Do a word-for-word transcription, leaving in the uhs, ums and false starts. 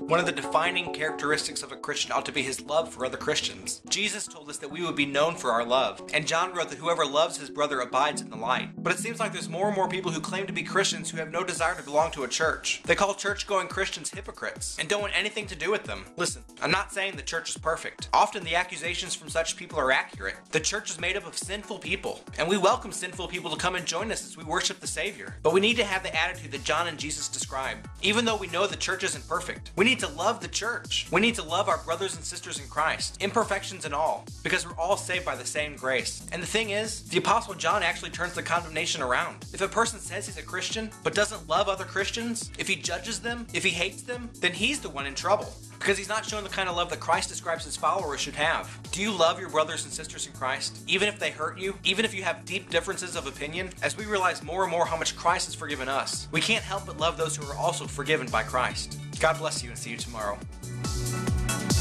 One of the defining characteristics of a Christian ought to be his love for other Christians. Jesus told us that we would be known for our love, and John wrote that whoever loves his brother abides in the light. But it seems like there's more and more people who claim to be Christians who have no desire to belong to a church. They call church-going Christians hypocrites and don't want anything to do with them. Listen, I'm not saying the church is perfect. Often the accusations from such people are accurate. The church is made up of sinful people, and we welcome sinful people to come and join us as we worship the Savior. But we need to have the attitude that John and Jesus describe. Even though we know the church isn't perfect, we need to love the church. We need to love our brothers and sisters in Christ, imperfections and all, because we're all saved by the same grace. And the thing is, the Apostle John actually turns the condemnation around. If a person says he's a Christian, but doesn't love other Christians, if he judges them, if he hates them, then he's the one in trouble, because he's not showing the kind of love that Christ describes his followers should have. Do you love your brothers and sisters in Christ, even if they hurt you, even if you have deep differences of opinion? As we realize more and more how much Christ has forgiven us, we can't help but love those who are also forgiven by Christ. God bless you, and see you tomorrow.